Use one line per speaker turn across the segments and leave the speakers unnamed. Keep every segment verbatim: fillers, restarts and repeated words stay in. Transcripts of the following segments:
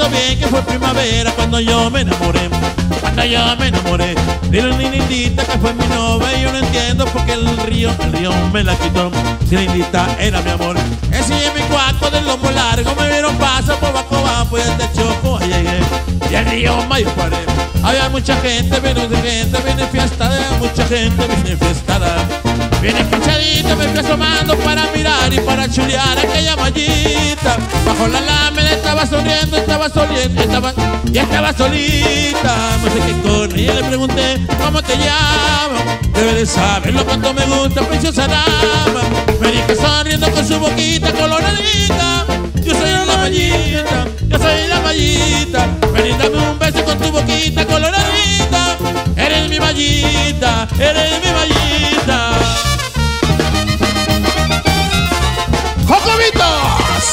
recuerdo bien que fue primavera cuando yo me enamoré. Cuando yo me enamoré de una lindita que fue mi novia. Y yo no entiendo por qué el río, el río me la quitó. Si lindita era mi amor. Ese es mi cuaco del lomo largo. Me vieron pasar por bajo abajo y este choco ahí llegué. Y el río Mayo paré. Había mucha gente, viene de gente, viene fiestada. Mucha gente, viene fiestada. Viene cachadita, me fui asomando para mirar y para chulear aquella mallita. Bajo la lámina estaba sonriendo, estaba soliendo, estaba, y estaba solita. No sé qué con ella le pregunté, ¿cómo te llamas? Debe de saberlo cuánto me gusta, preciosa dama. Me dijo sonriendo con su boquita coloradita. Yo soy la mallita, yo soy la mallita. Ven y dame un beso con tu boquita coloradita. Eres mi mallita, eres mi mallita. ¡Jocobitos!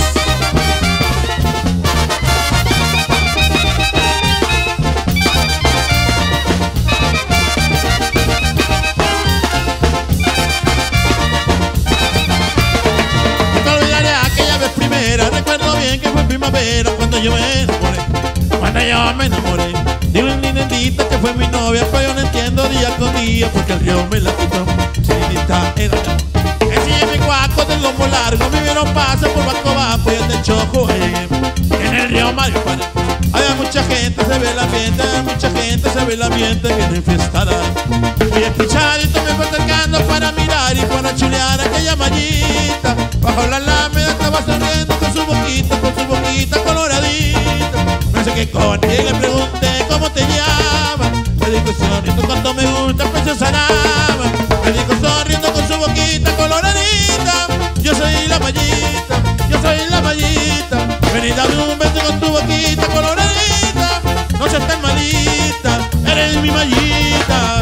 No olvidaré aquella vez primera. Recuerdo bien que fue primavera cuando yo me enamoré. Cuando yo me enamoré de una lindita que fue mi novia. Pero yo no entiendo día con día porque el río me la quitó. Si lindita era mi amor. Ese mi cuaco del lomo largo. Me vieron pasar por Baco Bajo y el de Choco llegué. En el río Mario Paré. Había mucha gente, se ve el ambiente. Había mucha gente, se ve el ambiente. Viene fiestada. Muy escuchadito me fue acercando para mirar y para chulear aquella mallita. Bajo la lámina estaba sonriendo con su boquita, con su boquita coloradita. No sé qué con ella le pregunté, ¿cómo te llamas? Me dijo sonriendo cuánto me gusta, preciosa dama. Me dijo sonriendo con su boquita coloradita. Yo soy la mallita, yo soy la mallita. Ven y dame un beso con tu boquita coloradita. No seas tan malita, eres mi mallita.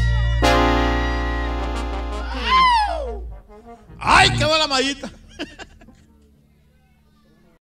¡Ay, qué va la mallita!